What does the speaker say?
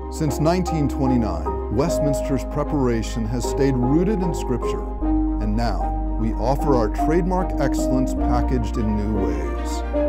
Since 1929, Westminster's preparation has stayed rooted in Scripture, and now we offer our trademark excellence packaged in new ways.